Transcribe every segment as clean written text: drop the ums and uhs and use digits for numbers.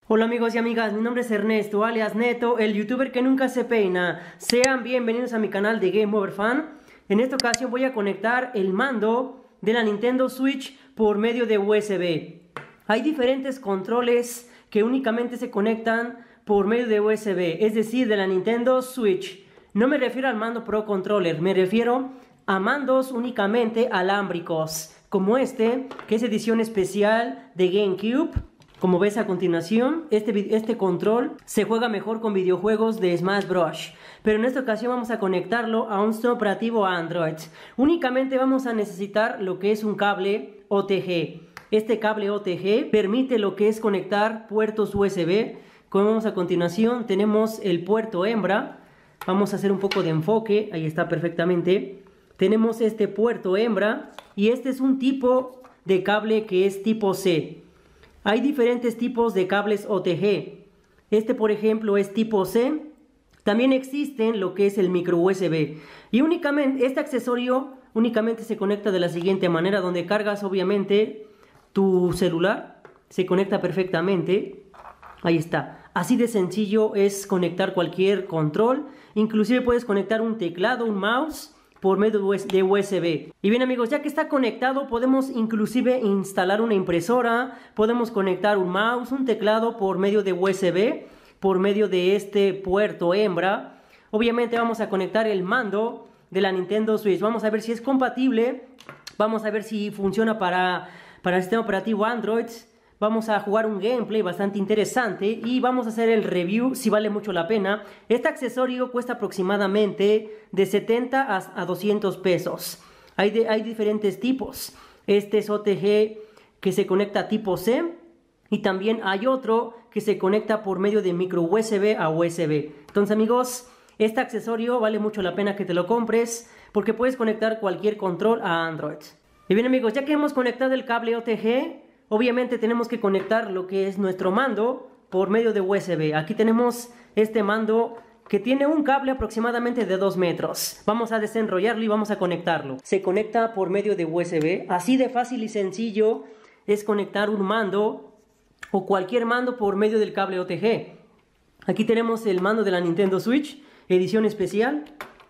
Hola amigos y amigas, mi nombre es Ernesto, alias Neto, el youtuber que nunca se peina. Sean bienvenidos a mi canal de Game Over Fan. En esta ocasión voy a conectar el mando de la Nintendo Switch por medio de USB. Hay diferentes controles que únicamente se conectan por medio de USB, es decir, de la Nintendo Switch. No me refiero al mando Pro Controller, me refiero a mandos únicamente alámbricos, como este, que es edición especial de GameCube. Como ves a continuación, este control se juega mejor con videojuegos de Smash Bros. Pero en esta ocasión vamos a conectarlo a un sistema operativo Android. Únicamente vamos a necesitar lo que es un cable OTG. Este cable OTG permite lo que es conectar puertos USB. Como vemos a continuación, tenemos el puerto hembra. Vamos a hacer un poco de enfoque, ahí está perfectamente. Tenemos este puerto hembra y este es un tipo de cable que es tipo C. Hay diferentes tipos de cables OTG. Este, por ejemplo, es tipo C. También existen lo que es el micro USB. Y únicamente, este accesorio únicamente se conecta de la siguiente manera, donde cargas obviamente tu celular. Se conecta perfectamente. Ahí está. Así de sencillo es conectar cualquier control. Inclusive puedes conectar un teclado, un mouse por medio de USB. Y bien amigos, ya que está conectado, podemos inclusive instalar una impresora, podemos conectar un mouse, un teclado por medio de USB, por medio de este puerto hembra. Obviamente vamos a conectar el mando de la Nintendo Switch. Vamos a ver si es compatible, vamos a ver si funciona para el sistema operativo Android. Vamos a jugar un gameplay bastante interesante y vamos a hacer el review si vale mucho la pena. Este accesorio cuesta aproximadamente de 70 a 200 pesos. Hay diferentes tipos. Este es OTG que se conecta tipo C y también hay otro que se conecta por medio de micro USB a USB. Entonces amigos, este accesorio vale mucho la pena que te lo compres porque puedes conectar cualquier control a Android. Y bien amigos, ya que hemos conectado el cable OTG, obviamente tenemos que conectar lo que es nuestro mando por medio de USB. Aquí tenemos este mando que tiene un cable aproximadamente de 2 metros. Vamos a desenrollarlo y vamos a conectarlo. Se conecta por medio de USB. Así de fácil y sencillo es conectar un mando o cualquier mando por medio del cable OTG. Aquí tenemos el mando de la Nintendo Switch, edición especial.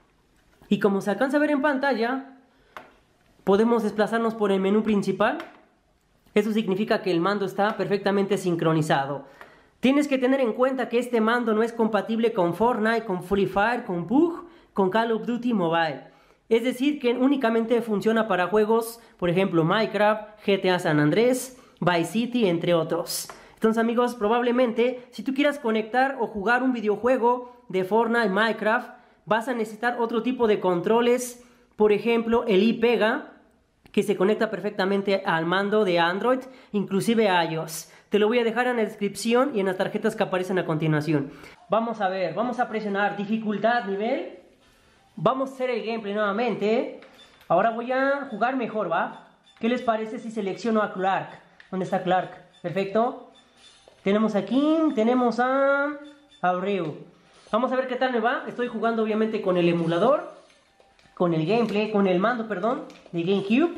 Y como se alcanza a ver en pantalla, podemos desplazarnos por el menú principal. Eso significa que el mando está perfectamente sincronizado. Tienes que tener en cuenta que este mando no es compatible con Fortnite, con Free Fire, con PUBG, con Call of Duty Mobile. Es decir, que únicamente funciona para juegos, por ejemplo, Minecraft, GTA San Andrés, Vice City, entre otros. Entonces, amigos, probablemente, si tú quieras conectar o jugar un videojuego de Fortnite, Minecraft, vas a necesitar otro tipo de controles, por ejemplo, el iPega, que se conecta perfectamente al mando de Android, inclusive a iOS. Te lo voy a dejar en la descripción y en las tarjetas que aparecen a continuación. Vamos a ver, vamos a presionar dificultad, nivel. Vamos a hacer el gameplay nuevamente. Ahora voy a jugar mejor, ¿va? ¿Qué les parece si selecciono a Clark? ¿Dónde está Clark? Perfecto. Tenemos aquí, tenemos a Ryu. Vamos a ver qué tal me va. Estoy jugando obviamente con el emulador, con el gameplay, con el mando, perdón, de GameCube.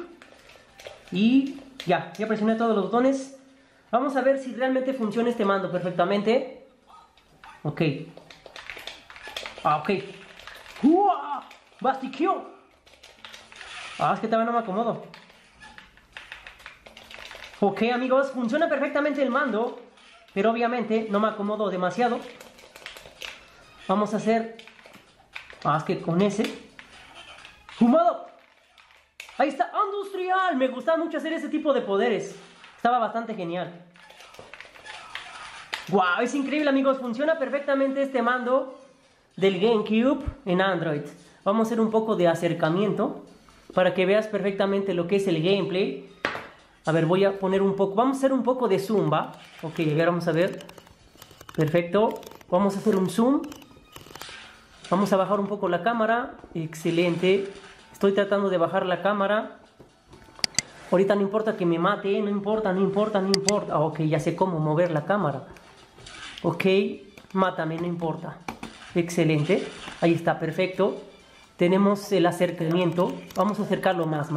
Y ya presioné todos los botones. Vamos a ver si realmente funciona este mando perfectamente. Ok. Ok. ¡Uah! ¡Bastiquio! Es que todavía no me acomodo. Ok, amigos, funciona perfectamente el mando, pero obviamente no me acomodo demasiado. Vamos a hacer... es que con ese... ¡Fumado! Ahí está, industrial. Me gustaba mucho hacer ese tipo de poderes. Estaba bastante genial. ¡Wow! Es increíble, amigos. Funciona perfectamente este mando del GameCube en Android. Vamos a hacer un poco de acercamiento para que veas perfectamente lo que es el gameplay. A ver, voy a poner un poco. Vamos a hacer un poco de zoom, ¿va? Ok, a ver, vamos a ver. Perfecto. Vamos a hacer un zoom. Vamos a bajar un poco la cámara. Excelente. Estoy tratando de bajar la cámara. Ahorita no importa que me mate, no importa. Ok, ya sé cómo mover la cámara. Ok, mátame, no importa. Excelente. Ahí está, perfecto. Tenemos el acercamiento. Vamos a acercarlo más.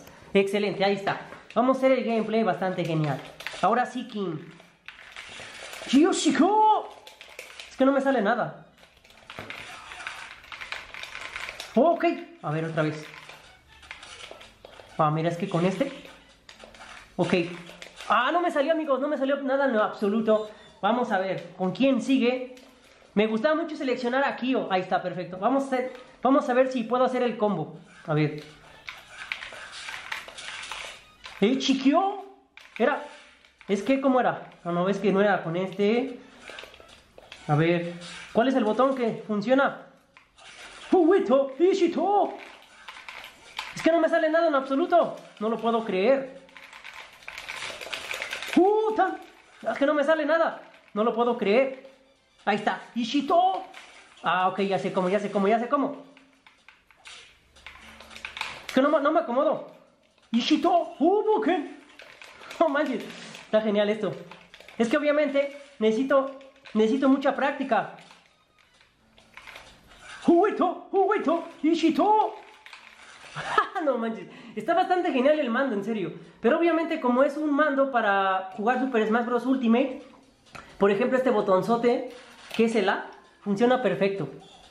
Excelente, ahí está. Vamos a hacer el gameplay bastante genial. Ahora sí, King. ¡Yoshiko! Es que no me sale nada. Ok. A ver, otra vez. Mira, es que con este. Ok. No me salió, amigos. No me salió nada en lo absoluto. Vamos a ver. ¿Con quién sigue? Me gustaba mucho seleccionar a Kyo. Ahí está, perfecto. Vamos a ver si puedo hacer el combo. A ver. Chikyo. Era. Es que, ¿cómo era? No, es que no era con este. A ver. ¿Cuál es el botón que funciona? ¡Fuito! ¡Ishito! Es que no me sale nada en absoluto. No lo puedo creer. Es que no me sale nada. No lo puedo creer. Ahí está. ¡Ishito! Ok, ya sé cómo. Es que no me acomodo. ¡Ishito! ¡Buken! No manches. Está genial esto. Es que obviamente necesito mucha práctica. ¡Juguito! ¡Ishito! No manches. Está bastante genial el mando, en serio. Pero obviamente como es un mando para jugar Super Smash Bros. Ultimate, por ejemplo este botonzote, que es el A, funciona perfecto.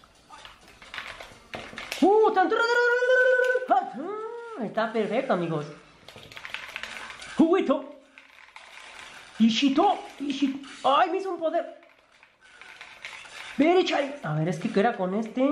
Está perfecto, amigos. ¡Juguito! ¡Ishito! ¡Ay, me hizo un poder! A ver, es que era con este.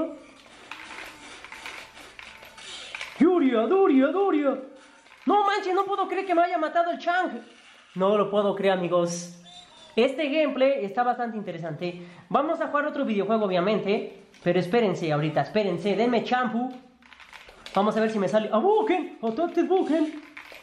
¡Duria! No manches, no puedo creer que me haya matado el Chang. No lo puedo creer, amigos. Este gameplay está bastante interesante. Vamos a jugar otro videojuego, obviamente. Pero espérense ahorita, denme champú. Vamos a ver si me sale. ¡Buken! ¡Buken!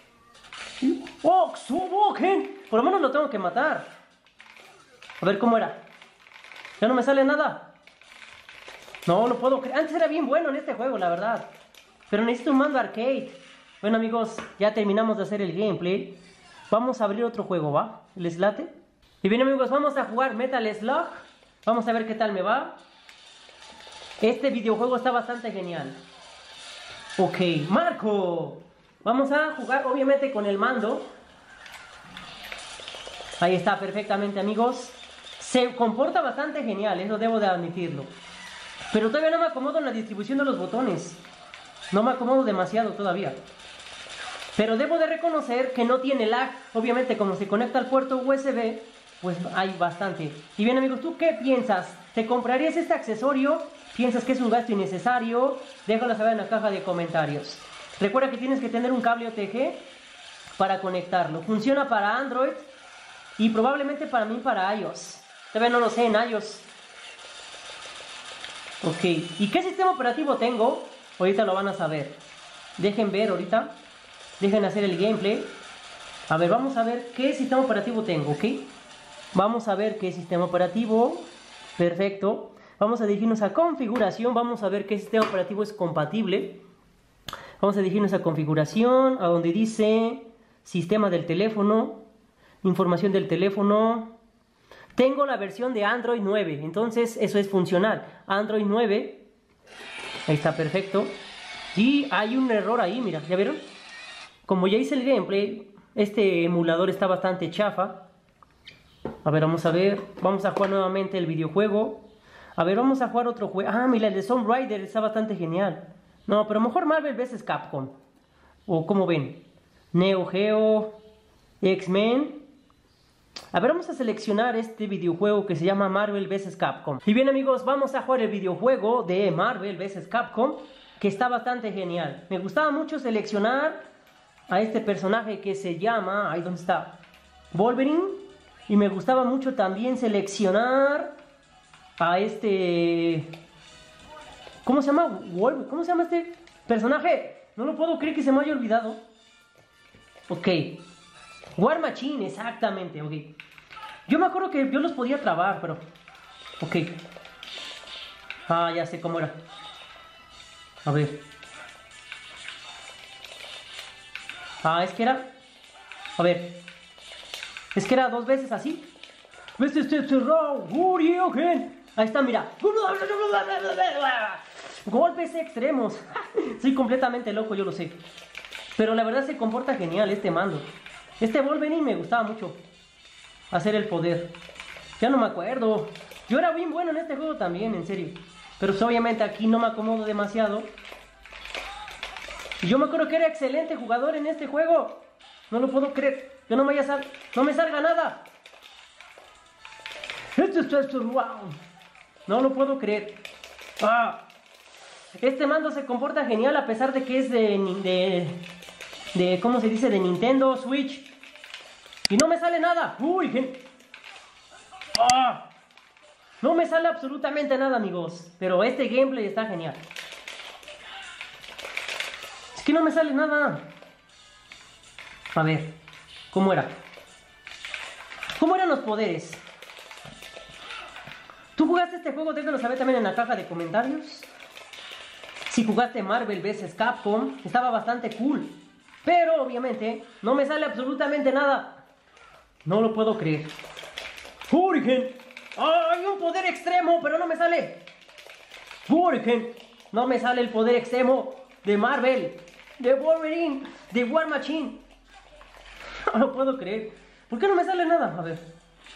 ¡Buken! Por lo menos lo tengo que matar. A ver cómo era. Ya no me sale nada. No lo puedo creer. Antes era bien bueno en este juego, la verdad. Pero necesito un mando arcade. Bueno, amigos, ya terminamos de hacer el gameplay. Vamos a abrir otro juego, ¿va? ¿Les late? Y bien, amigos, vamos a jugar Metal Slug. Vamos a ver qué tal me va. Este videojuego está bastante genial. Ok, Marco. Vamos a jugar, obviamente, con el mando. Ahí está, perfectamente, amigos. Se comporta bastante genial, eso debo de admitirlo. Pero todavía no me acomodo en la distribución de los botones. No me acomodo demasiado todavía. Pero debo de reconocer que no tiene lag. Obviamente, como se conecta al puerto USB, pues hay bastante. Y bien, amigos, ¿tú qué piensas? ¿Te comprarías este accesorio? ¿Piensas que es un gasto innecesario? Déjalo saber en la caja de comentarios. Recuerda que tienes que tener un cable OTG para conectarlo. Funciona para Android y probablemente para mí para iOS. Todavía no lo sé en iOS. Ok, ¿y qué sistema operativo tengo? Ahorita lo van a saber. Dejen ver ahorita. Dejen hacer el gameplay. A ver, vamos a ver qué sistema operativo tengo, ¿ok? Vamos a ver qué sistema operativo. Perfecto. Vamos a dirigirnos a configuración. Vamos a ver qué sistema operativo es compatible. Vamos a dirigirnos a configuración, a donde dice sistema del teléfono, información del teléfono. Tengo la versión de Android 9, entonces eso es funcional. Android 9, ahí está, perfecto. Y hay un error ahí, mira, ¿ya vieron? Como ya hice el gameplay, este emulador está bastante chafa. A ver, vamos a jugar nuevamente el videojuego. A ver, vamos a jugar otro juego. Mira, el de Tomb Raider está bastante genial. No, pero mejor Marvel vs Capcom. O como ven, Neo Geo, X-Men. A ver, vamos a seleccionar este videojuego que se llama Marvel vs Capcom. Y bien, amigos, vamos a jugar el videojuego de Marvel vs Capcom, que está bastante genial. Me gustaba mucho seleccionar a este personaje que se llama, ahí donde está, Wolverine. Y me gustaba mucho también seleccionar a este... ¿Cómo se llama? Wolverine. ¿Cómo se llama este personaje? No lo puedo creer que se me haya olvidado. Ok. War Machine, exactamente, ok. Yo me acuerdo que yo los podía trabar, pero... Ok. Ya sé cómo era. A ver. Es que era... A ver. Es que era dos veces así. ¿Ves este round? Ahí está, mira. Golpes extremos. Soy completamente loco, yo lo sé. Pero la verdad se comporta genial este mando. Este Wolverine me gustaba mucho hacer el poder. Ya no me acuerdo. Yo era bien bueno en este juego también, en serio. Pero pues, obviamente aquí no me acomodo demasiado. Y yo me acuerdo que era excelente jugador en este juego. No lo puedo creer. Que no me salga nada. Wow. No lo puedo creer. Este mando se comporta genial a pesar de que es de ¿cómo se dice? De Nintendo Switch. Y no me sale nada. No me sale absolutamente nada, amigos. Pero este gameplay está genial. Es que no me sale nada. A ver, ¿cómo era? ¿Cómo eran los poderes? ¿Tú jugaste este juego? Déjalo saber también en la caja de comentarios. Si jugaste Marvel vs Capcom, estaba bastante cool. Pero obviamente no me sale absolutamente nada. No lo puedo creer. Hurricane. Hay un poder extremo, pero no me sale. Hurricane. No me sale el poder extremo de Marvel, de Wolverine, de War Machine. No lo puedo creer. ¿Por qué no me sale nada? A ver.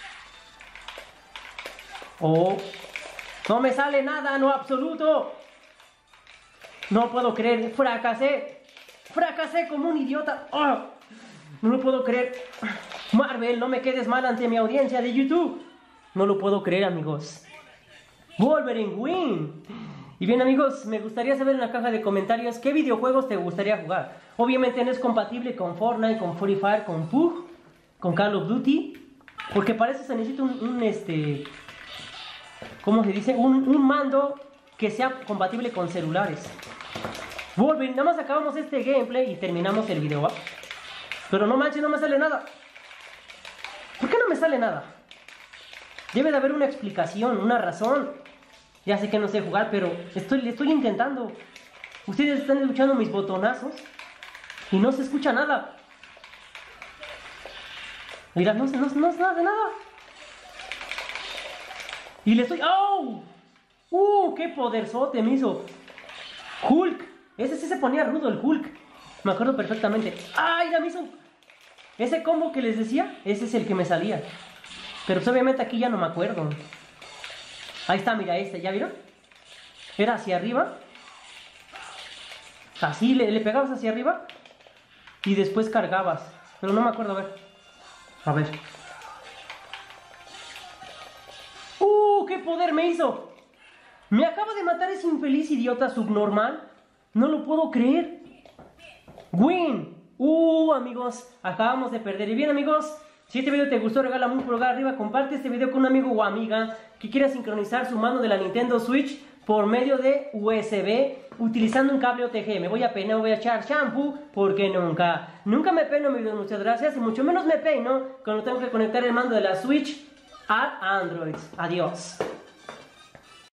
No me sale nada, no absoluto. No puedo creer. Fracasé. Fracasé como un idiota. No lo puedo creer. Marvel, no me quedes mal ante mi audiencia de YouTube. No lo puedo creer, amigos. Wolverine win. Y bien, amigos, me gustaría saber en la caja de comentarios qué videojuegos te gustaría jugar. Obviamente no es compatible con Fortnite, con Free Fire, con PUBG, con Call of Duty, porque para eso se necesita ¿cómo se dice? Un mando que sea compatible con celulares. Wolverine, nada más acabamos este gameplay y terminamos el video, ¿va? Pero no manches, no me sale nada. ¿Por qué no me sale nada? Debe de haber una explicación, una razón. Ya sé que no sé jugar, pero le estoy intentando. Ustedes están escuchando mis botonazos y no se escucha nada. Mira, no se hace nada. Y le estoy... ¡Oh! ¡Qué poderzote me hizo! Hulk. Ese sí se ponía rudo, el Hulk. Me acuerdo perfectamente. Mira, me hizo... Ese combo que les decía, ese es el que me salía. Pero pues, obviamente aquí ya no me acuerdo. Ahí está, mira, ¿ya vieron? Era hacia arriba. Así, le pegabas hacia arriba. Y después cargabas. Pero no me acuerdo, a ver. ¡Qué poder me hizo! Me acaba de matar ese infeliz idiota subnormal. No lo puedo creer. Win. Amigos, acabamos de perder. Y bien, amigos, si este video te gustó, regálame un pulgar arriba. Comparte este video con un amigo o amiga que quiera sincronizar su mando de la Nintendo Switch por medio de USB utilizando un cable OTG. Me voy a peinar, voy a echar shampoo porque nunca me peino, mi video. Muchas gracias. Y mucho menos me peino cuando tengo que conectar el mando de la Switch a Android. Adiós.